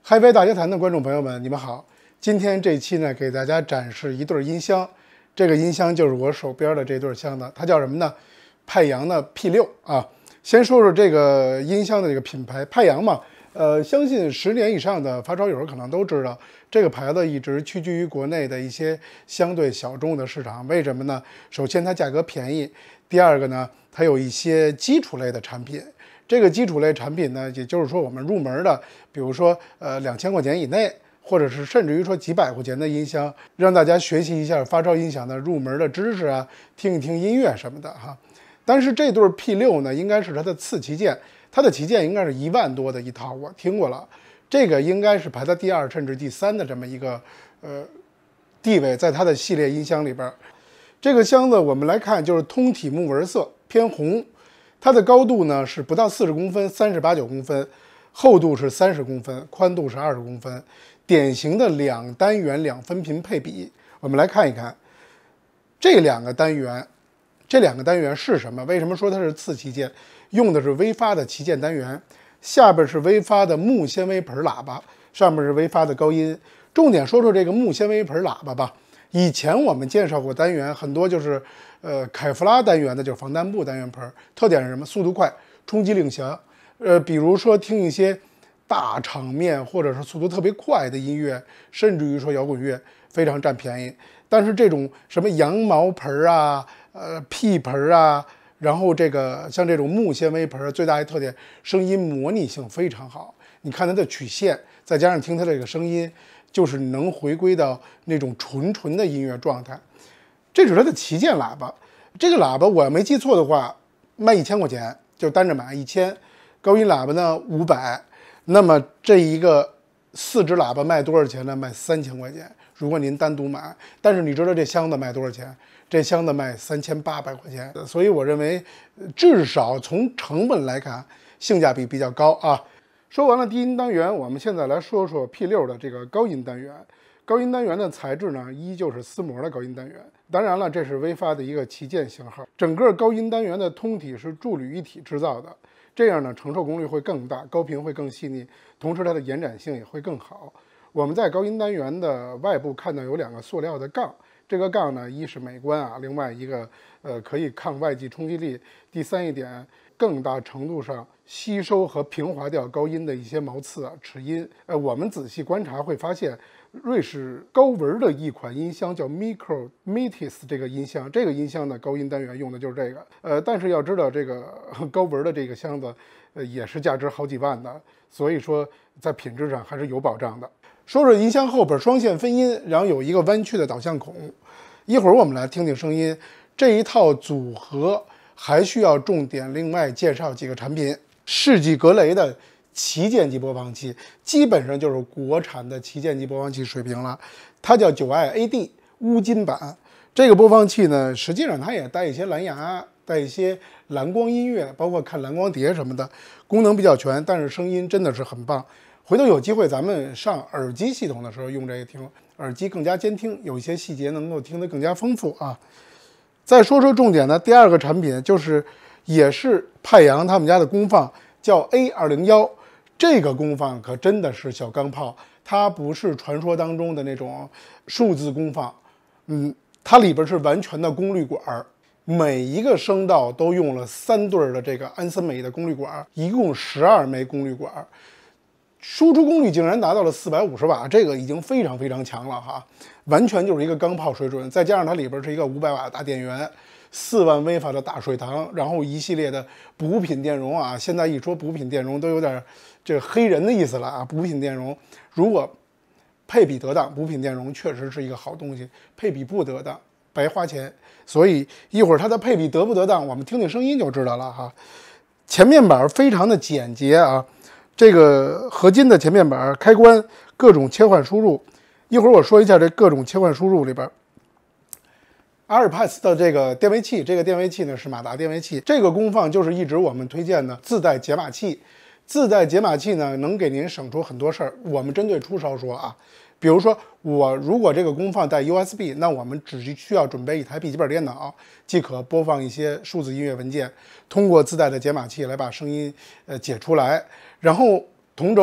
嗨飞大家谈的观众朋友们，你们好！今天这期呢，给大家展示一对音箱。这个音箱就是我手边的这对箱子，它叫什么呢？派阳的 P6啊。先说说这个音箱的这个品牌，派阳嘛，相信10年以上的发烧友可能都知道，这个牌子一直屈居于国内的一些相对小众的市场。为什么呢？首先它价格便宜，第二个呢，它有一些基础类的产品。这个基础类产品呢，也就是说我们入门的，比如说2000块钱以内，或者是甚至于说几百块钱的音箱，让大家学习一下发烧音响的入门的知识啊，听一听音乐什么的哈。但是这对 P6呢，应该是它的次旗舰，它的旗舰应该是1万多的一套，我听过了，这个应该是排在第2甚至第3的这么一个地位，在它的系列音箱里边。这个箱子我们来看，就是通体木纹色，偏红。它的高度呢是不到40公分，38.9公分，厚度是30公分，宽度是20公分，典型的2单元2分频配比。我们来看一看这两个单元是什么？为什么说它是次旗舰？用的是微发的旗舰单元，下边是微发的木纤维盆喇叭，上面是微发的高音。重点说说这个木纤维盆喇叭吧。以前我们介绍过单元很多，就是凯夫拉单元的，就是防弹布单元盆，特点是什么？速度快，冲击力强。比如说听一些大场面或者是速度特别快的音乐，甚至于说摇滚乐，非常占便宜。但是这种什么羊毛盆啊、屁盆啊，然后这个像这种木纤维盆，最大的特点，声音模拟性非常好。你看它的曲线，再加上听它这个声音，就是能回归到那种纯的音乐状态。这是它的旗舰喇叭，这个喇叭我没记错的话，卖1000块钱，就单着买1000。高音喇叭呢500，那么这一个4支喇叭卖多少钱呢？卖3000块钱。如果您单独买，但是你知道这箱子卖多少钱？这箱子卖3800块钱。所以我认为，至少从成本来看，性价比比较高啊。说完了低音单元，我们现在来说说 P6的这个高音单元。高音单元的材质呢，依旧是丝膜的高音单元。当然了，这是微发的一个旗舰型号。整个高音单元的通体是铸铝一体制造的，这样呢承受功率会更大，高频会更细腻，同时它的延展性也会更好。我们在高音单元的外部看到有2个塑料的杠，这个杠呢，一是美观啊，另外一个可以抗外界冲击力。第3一点，更大程度上吸收和平滑掉高音的一些毛刺啊、齿音。我们仔细观察会发现，瑞士高纹的一款音箱叫 Micrometis 这个音箱，这个音箱的高音单元用的就是这个。但是要知道，这个高纹的这个箱子，也是价值好几万的，所以说在品质上还是有保障的。说说音箱后边双线分音，然后有一个弯曲的导向孔。一会儿我们来听听声音。这一套组合还需要重点另外介绍几个产品。世纪格雷的旗舰级播放器，基本上就是国产的旗舰级播放器水平了。它叫9i AD 钨金版。这个播放器呢，实际上它也带一些蓝牙，带一些蓝光音乐，包括看蓝光碟什么的，功能比较全，但是声音真的是很棒。回头有机会咱们上耳机系统的时候用这个听，耳机更加监听，有一些细节能够听得更加丰富啊。再说说重点的第2个产品，就是也是派阳他们家的功放，叫 A201。这个功放可真的是小钢炮，它不是传说当中的那种数字功放，它里边是完全的功率管，每一个声道都用了3对的这个安森美的功率管，一共12枚功率管。输出功率竟然达到了450瓦，这个已经非常非常强了哈，完全就是一个钢炮水准。再加上它里边是一个500瓦的大电源，4万微法的大水塘，然后一系列的补品电容啊。现在一说补品电容都有点这个黑人的意思了啊。补品电容如果配比得当，补品电容确实是一个好东西，配比不得当白花钱。所以一会儿它的配比得不得当，我们听听声音就知道了哈。前面板非常的简洁啊。这个合金的前面板，开关各种切换输入。一会儿我说一下这各种切换输入里边。阿尔帕斯的这个电位器，这个电位器呢是马达电位器。这个功放就是一直我们推荐的自带解码器。自带解码器呢，能给您省出很多事儿。我们针对初烧说啊，比如说我如果这个功放带 USB， 那我们只需要准备一台笔记本电脑，即可播放一些数字音乐文件，通过自带的解码器来把声音解出来。然后同轴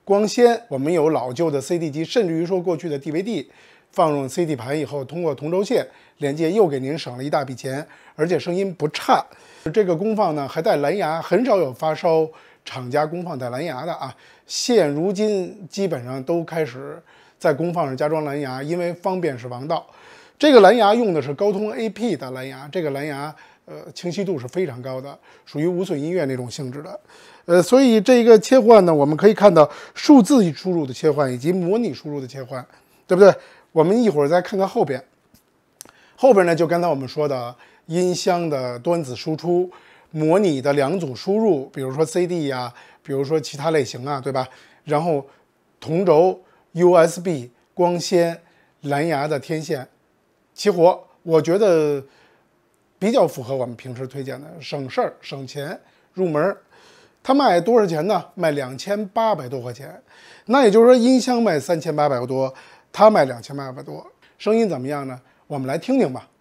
光纤，我们有老旧的 CD 机，甚至于说过去的 DVD， 放入 CD 盘以后，通过同轴线连接，又给您省了一大笔钱，而且声音不差。这个功放呢还带蓝牙，很少有发烧厂家功放带蓝牙的啊。现如今基本上都开始在功放上加装蓝牙，因为方便是王道。这个蓝牙用的是高通 AP 的蓝牙，这个蓝牙清晰度是非常高的，属于无损音乐那种性质的。所以这个切换呢，我们可以看到数字输入的切换以及模拟输入的切换，对不对？我们一会儿再看看后边。后边呢，就刚才我们说的音箱的端子输出，模拟的两组输入，比如说 CD 呀，比如说其他类型啊，对吧？然后同轴、USB、光纤、蓝牙的天线齐活，我觉得比较符合我们平时推荐的，省事儿、省钱、入门。它卖多少钱呢？卖2800多块钱。那也就是说，音箱卖3800多，它卖2800多。声音怎么样呢？我们来听听吧。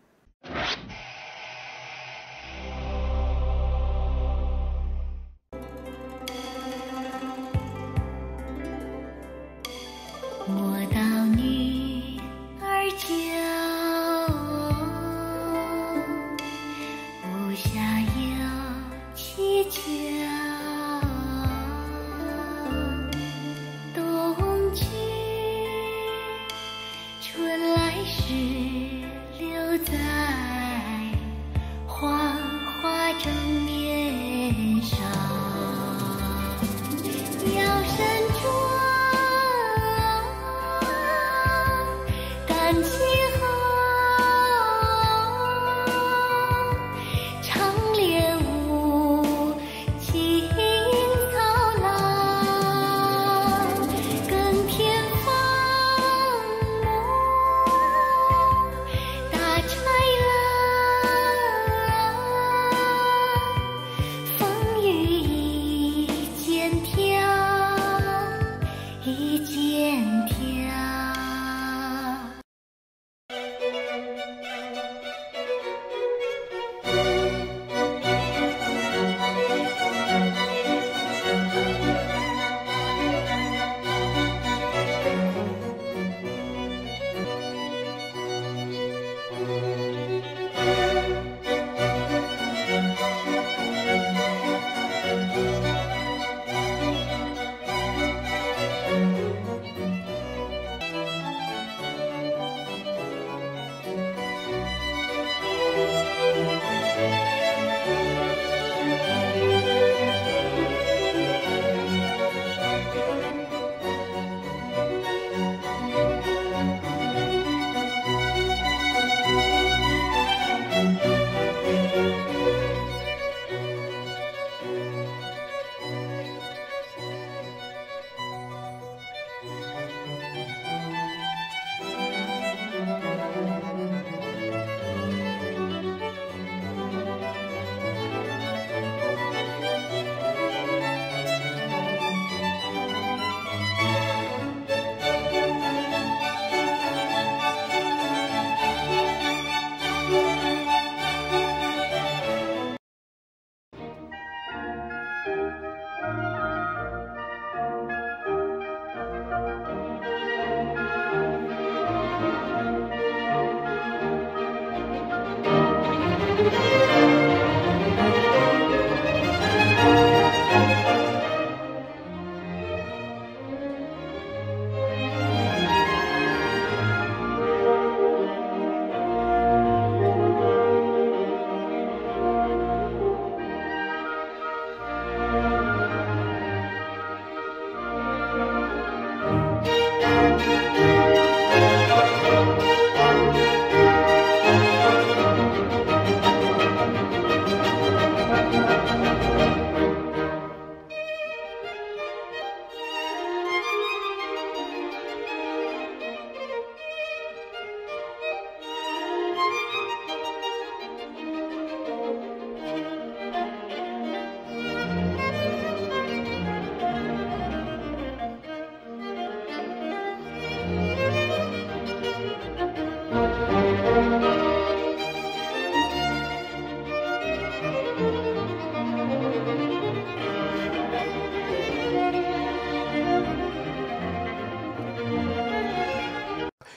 莫道女儿娇，无暇有其娇。冬去春来时，留在黄花正面上。腰身着胆气厚，长脸无情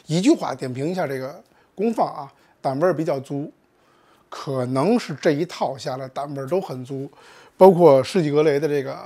一句话点评一下这个功放啊，胆味儿比较足，可能是这一套下来胆味儿都很足，包括世纪格雷的这个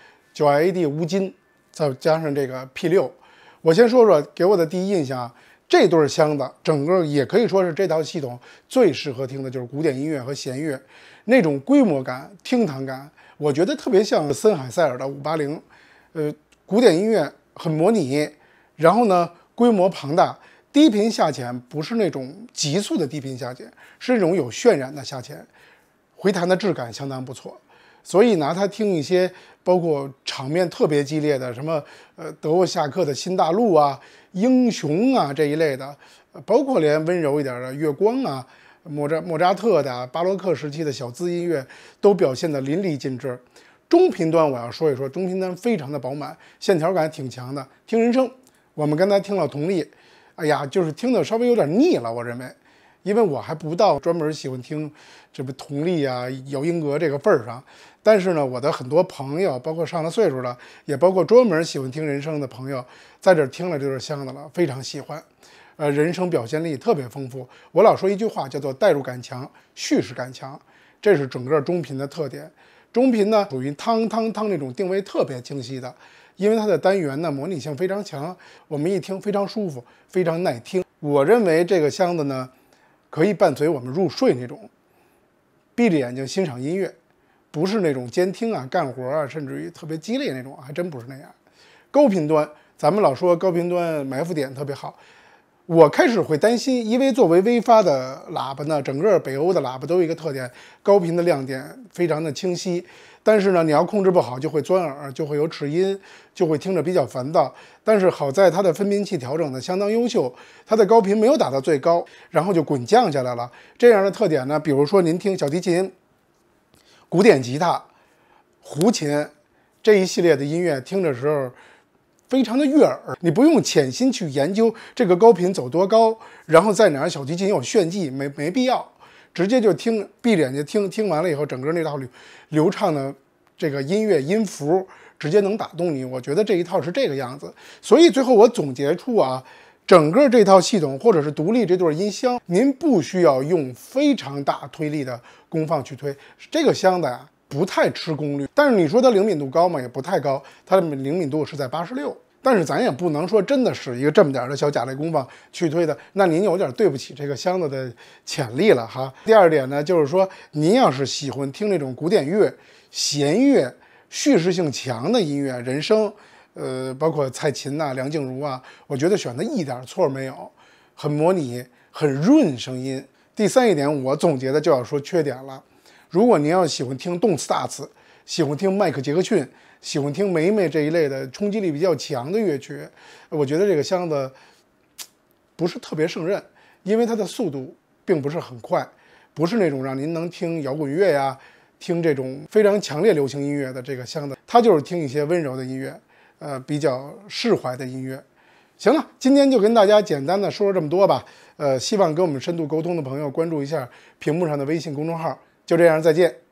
9AD 乌金，再加上这个 P6。我先说说给我的第一印象，这对箱子整个也可以说是这套系统最适合听的就是古典音乐和弦乐，那种规模感、厅堂感，我觉得特别像森海塞尔的580。古典音乐很模拟，然后呢规模庞大，低频下潜不是那种急速的低频下潜，是那种有渲染的下潜，回弹的质感相当不错。所以拿它听一些包括场面特别激烈的什么德沃夏克的新大陆啊、英雄啊这一类的，包括连温柔一点的月光啊、莫扎特的巴洛克时期的小资音乐都表现得淋漓尽致。中频端我要说一说，中频端非常的饱满，线条感挺强的。听人声，我们刚才听了佟丽，哎呀，就是听得稍微有点腻了，我认为。因为我还不到专门喜欢听这不佟丽啊、姚英格这个份儿上，但是呢，我的很多朋友，包括上了岁数的，也包括专门喜欢听人声的朋友，在这儿听了这对箱子了，非常喜欢。人声表现力特别丰富。我老说一句话叫做代入感强、叙事感强，这是整个中频的特点。中频呢属于汤那种定位特别清晰的，因为它的单元呢模拟性非常强，我们一听非常舒服，非常耐听。我认为这个箱子呢，可以伴随我们入睡那种，闭着眼睛欣赏音乐，不是那种监听啊、干活啊，甚至于特别激烈那种，还真不是那样。高频端，咱们老说高频端埋伏点特别好，我开始会担心，因为作为微发的喇叭呢，整个北欧的喇叭都有一个特点，高频的亮点非常的清晰，但是呢，你要控制不好就会钻耳，就会有齿音，就会听着比较烦躁。但是好在它的分频器调整的相当优秀，它的高频没有打到最高，然后就滚降下来了。这样的特点呢，比如说您听小提琴、古典吉他、胡琴这一系列的音乐，听的时候非常的悦耳，你不用潜心去研究这个高频走多高，然后在哪儿小提琴有炫技，没必要，直接就听，闭着眼睛听，听完了以后，整个那套流畅的这个音乐音符直接能打动你。我觉得这一套是这个样子，所以最后我总结出啊，整个这套系统或者是独立这对音箱，您不需要用非常大推力的功放去推这个箱子呀。不太吃功率，但是你说它灵敏度高吗？也不太高，它的灵敏度是在86。但是咱也不能说真的使一个这么点的小甲类功放去推的，那您有点对不起这个箱子的潜力了哈。第二点呢，就是说您要是喜欢听那种古典乐、弦乐、叙事性强的音乐、人声，包括蔡琴呐、梁静茹啊，我觉得选的一点错没有，很模拟，很润声音。第三一点，我总结的就要说缺点了。如果您要喜欢听动次打次，喜欢听迈克杰克逊，喜欢听梅梅这一类的冲击力比较强的乐曲，我觉得这个箱子不是特别胜任，因为它的速度并不是很快，不是那种让您能听摇滚乐呀、听这种非常强烈流行音乐的这个箱子，它就是听一些温柔的音乐，比较释怀的音乐。行了，今天就跟大家简单的说这么多吧。希望跟我们深度沟通的朋友关注一下屏幕上的微信公众号。就这样，再见。